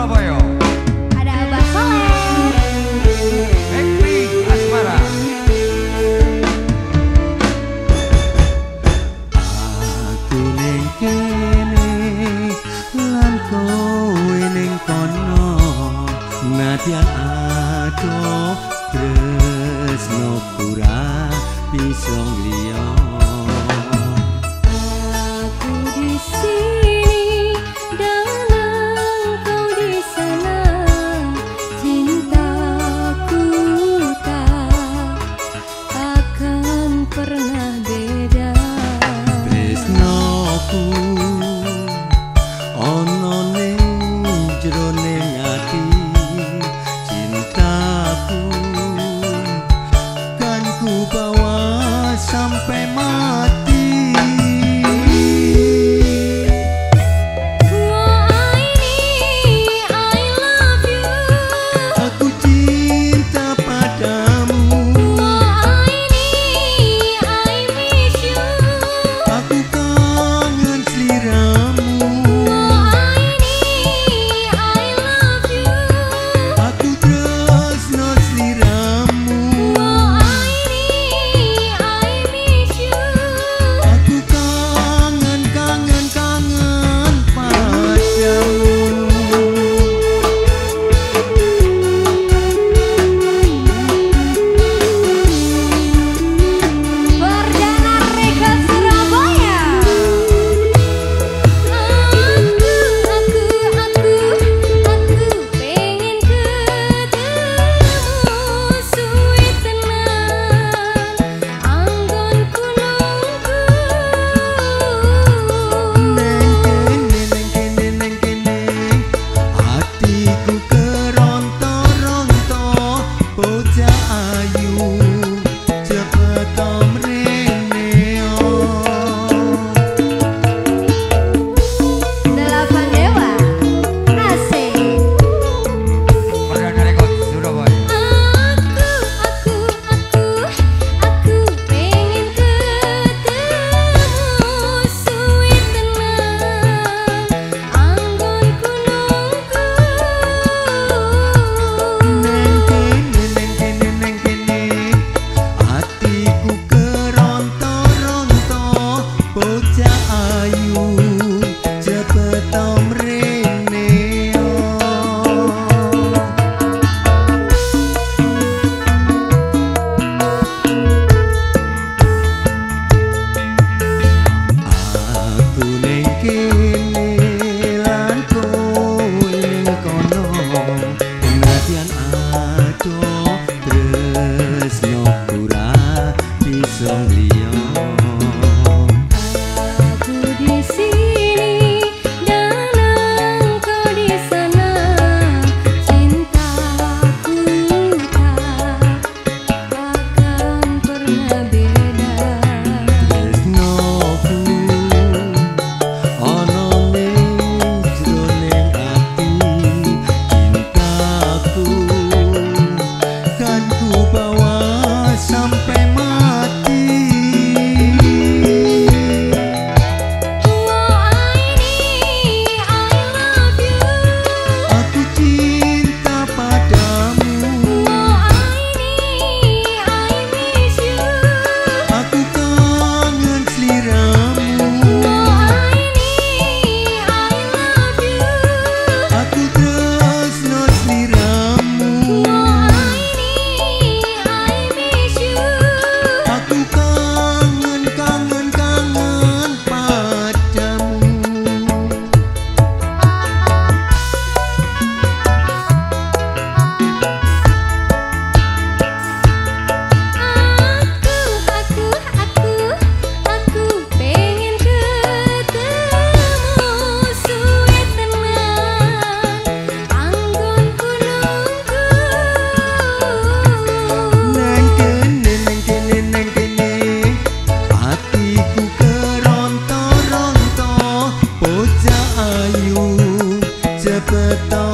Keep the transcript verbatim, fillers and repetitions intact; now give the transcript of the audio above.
Surabaya. Ada Abah Soleh, Hekti Asmara. Aku ning kene lan kowe ning kono, nadyan adoh tresno pura bisa liya. aku di sini dan engkau di sana. Cintaku tak akan pernah beda. Tresnoku ana ning jroning ati, cintaku kan ku bawa sampai mati. Aku cinta padamu, aku kangen sliramu, aku tresno sliramu, aku kangen kangen kangen padamu. Perdana Record Surabaya. Aku, aku, aku, aku pengen ketemu suwi tenan anggonku nunggu. Neng kene neng kene neng kene, hatiku keronto-ronto, bocah ayu cepet mrene oh. Delapan Dewa asik. Perdana Rekod Surabaya. Aku, aku, aku, aku pengen ketemu suwi tenan anggonku nunggu. Neng kene neng kene neng kene, hatiku keronto-ronto, bocah ayu cepet mrene oh. Aku ning kene lan kowe ning kono, nadyan adoh tresno pura bisa liya. Aku di sini dan engkau di sana. Cintaku tak akan pernah beda. Tresnoku ana ning jroning ati, cintaku kan ku bawa sampai mati. Oh ini I love you. Aku cinta padamu, Oh ini I miss you. aku kangen sliramu, Oh ini I love you. aku tresno sliramu, Oh ini I miss you. aku kangen kangen kangen padamu. Aku, aku, aku, aku pengen ketemu suwi tenan anggonku nunggu. Neng kene neng kene neng kene, hatiku keronto-ronto, bocah ayu cepet